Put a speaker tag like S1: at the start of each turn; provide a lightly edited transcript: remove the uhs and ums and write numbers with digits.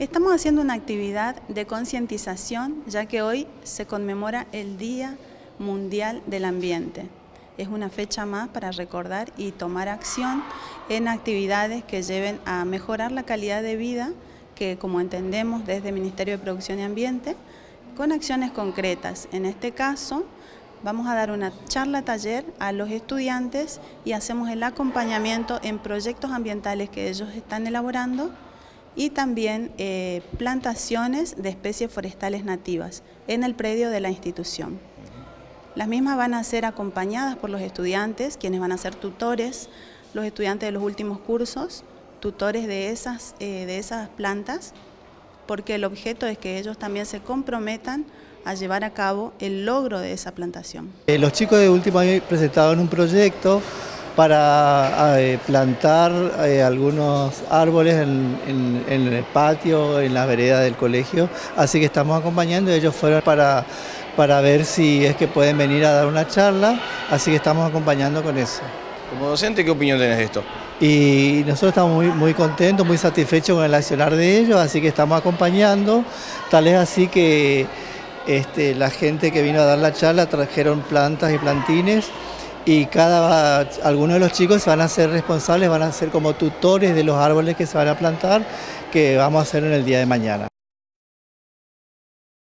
S1: Estamos haciendo una actividad de concientización, ya que hoy se conmemora el Día Mundial del Ambiente. Es una fecha más para recordar y tomar acción en actividades que lleven a mejorar la calidad de vida, que como entendemos desde el Ministerio de Producción y Ambiente, con acciones concretas. En este caso, vamos a dar una charla taller a los estudiantes y hacemos el acompañamiento en proyectos ambientales que ellos están elaborando y también plantaciones de especies forestales nativas en el predio de la institución. Las mismas van a ser acompañadas por los estudiantes, quienes van a ser tutores, los estudiantes de los últimos cursos, tutores de esas plantas, porque el objeto es que ellos también se comprometan a llevar a cabo el logro de esa plantación.
S2: Los chicos de último año presentaron un proyecto para plantar algunos árboles en el patio, en la vereda del colegio, así que estamos acompañando. Ellos fueron para ver si es que pueden venir a dar una charla, así que estamos acompañando con eso.
S3: Como docente, ¿qué opinión tenés de esto?
S2: Y nosotros estamos muy contentos, muy satisfechos con el accionar de ellos, así que estamos acompañando. Tal es así que la gente que vino a dar la charla trajeron plantas y plantines, y algunos de los chicos van a ser responsables, van a ser como tutores de los árboles que se van a plantar, que vamos a hacer en el día de mañana.